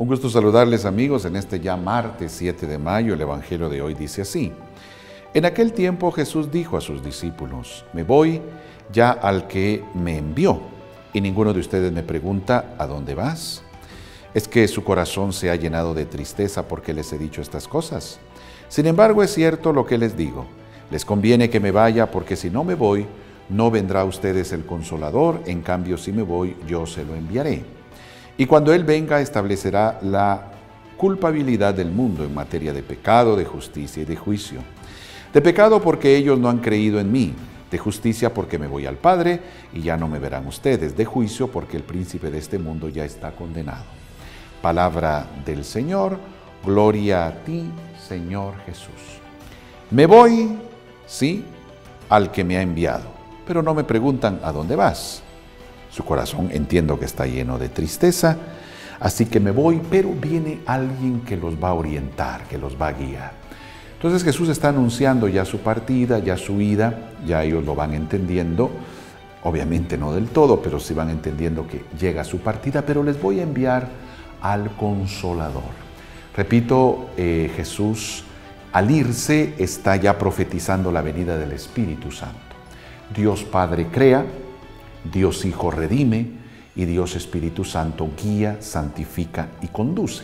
Un gusto saludarles, amigos, en este ya martes 7 de mayo. El Evangelio de hoy dice así: En aquel tiempo Jesús dijo a sus discípulos: Me voy ya al que me envió, y ninguno de ustedes me pregunta: ¿a dónde vas? ¿Es que su corazón se ha llenado de tristeza porque les he dicho estas cosas? Sin embargo, es cierto lo que les digo. Les conviene que me vaya, porque si no me voy, no vendrá a ustedes el Consolador. En cambio, si me voy, yo se lo enviaré. Y cuando Él venga, establecerá la culpabilidad del mundo en materia de pecado, de justicia y de juicio. De pecado porque ellos no han creído en mí. De justicia porque me voy al Padre y ya no me verán ustedes. De juicio porque el príncipe de este mundo ya está condenado. Palabra del Señor. Gloria a ti, Señor Jesús. Me voy, sí, al que me ha enviado. Pero no me preguntan: ¿a dónde vas? Su corazón entiendo que está lleno de tristeza, así que me voy, pero viene alguien que los va a orientar, que los va a guiar. Entonces Jesús está anunciando ya su partida, ya su ida, ya ellos lo van entendiendo, obviamente no del todo, pero sí van entendiendo que llega su partida, pero les voy a enviar al Consolador. Repito, Jesús al irse está ya profetizando la venida del Espíritu Santo. Dios Padre crea, Dios Hijo redime y Dios Espíritu Santo guía, santifica y conduce.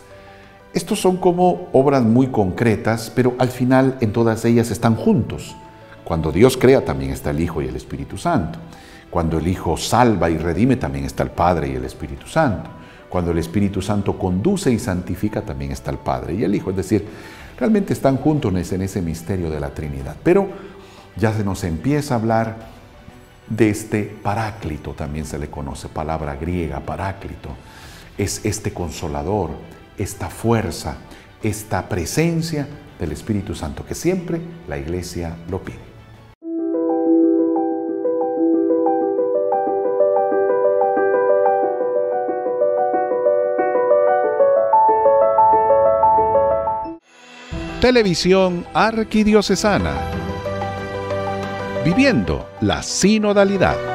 Estos son como obras muy concretas, pero al final en todas ellas están juntos. Cuando Dios crea también está el Hijo y el Espíritu Santo. Cuando el Hijo salva y redime también está el Padre y el Espíritu Santo. Cuando el Espíritu Santo conduce y santifica también está el Padre y el Hijo. Es decir, realmente están juntos en ese misterio de la Trinidad. Pero ya se nos empieza a hablar de este Paráclito, también se le conoce, palabra griega, Paráclito. Es este Consolador, esta fuerza, esta presencia del Espíritu Santo que siempre la Iglesia lo pide. Televisión Arquidiocesana. Viviendo la sinodalidad.